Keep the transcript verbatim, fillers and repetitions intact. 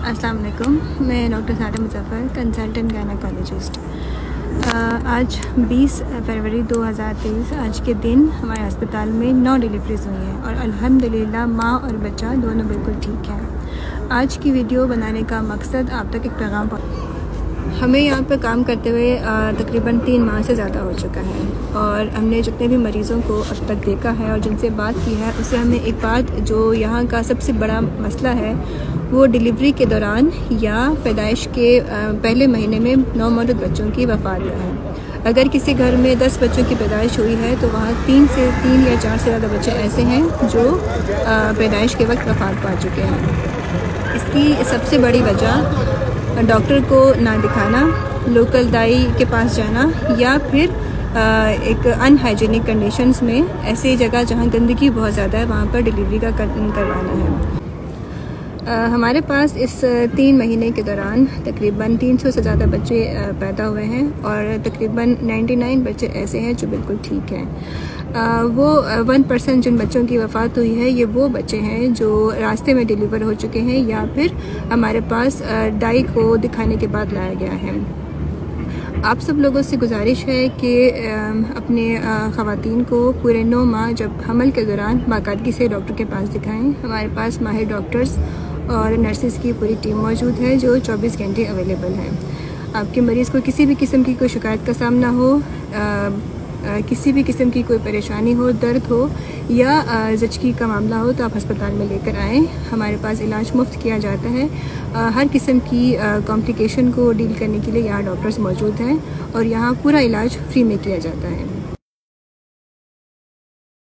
अस्सलाम वालेकुम। मैं डॉक्टर सारा मुज़फ़्फ़र, कंसल्टेंट गायनेकोलॉजिस्ट। आज बीस फरवरी दो हज़ार तेईस आज के दिन हमारे अस्पताल में नौ डिलीवरीज़ हुई हैं और अल्हम्दुलिल्लाह माँ और बच्चा दोनों बिल्कुल ठीक हैं। आज की वीडियो बनाने का मकसद आप तक एक पैगाम पहुँचाना। हमें यहाँ पर काम करते हुए तकरीबन तीन माह से ज़्यादा हो चुका है और हमने जितने भी मरीज़ों को अब तक देखा है और जिनसे बात की है उससे हमें एक बात जो यहाँ का सबसे बड़ा मसला है वो डिलीवरी के दौरान या पैदाइश के पहले महीने में नौमौलूद बच्चों की वफ़ात है। अगर किसी घर में दस बच्चों की पैदाइश हुई है तो वहाँ तीन से तीन या चार से ज़्यादा बच्चे ऐसे हैं जो पैदाइश के वक्त वफ़ात पा चुके हैं। इसकी सबसे बड़ी वजह डॉक्टर को ना दिखाना, लोकल दाई के पास जाना या फिर एक अनहाइजीनिक कंडीशंस में ऐसी जगह जहाँ गंदगी बहुत ज़्यादा है वहाँ पर डिलीवरी का करवाना है। आ, हमारे पास इस तीन महीने के दौरान तकरीबन तीन सौ से ज़्यादा बच्चे पैदा हुए हैं और तकरीबन निन्यानवे बच्चे ऐसे हैं जो बिल्कुल ठीक हैं। आ, वो वन परसेंट जिन बच्चों की वफ़ात हुई है ये वो बच्चे हैं जो रास्ते में डिलीवर हो चुके हैं या फिर हमारे पास दाई को दिखाने के बाद लाया गया है। आप सब लोगों से गुजारिश है कि अपने ख़वातीन को पूरे नौ माह जब हमल के दौरान बाकायदगी से डॉक्टर के पास दिखाएं। हमारे पास माहिर डॉक्टर्स और नर्सिस की पूरी टीम मौजूद है जो चौबीस घंटे अवेलेबल है। आपके मरीज़ को किसी भी किस्म की कोई शिकायत का सामना हो, आ, आ, किसी भी किस्म की कोई परेशानी हो, दर्द हो या ज़चकी का मामला हो तो आप अस्पताल में लेकर आएँ। हमारे पास इलाज मुफ्त किया जाता है। आ, हर किस्म की कॉम्प्लिकेशन को डील करने के लिए यहाँ डॉक्टर्स मौजूद हैं और यहाँ पूरा इलाज फ्री में किया जाता है।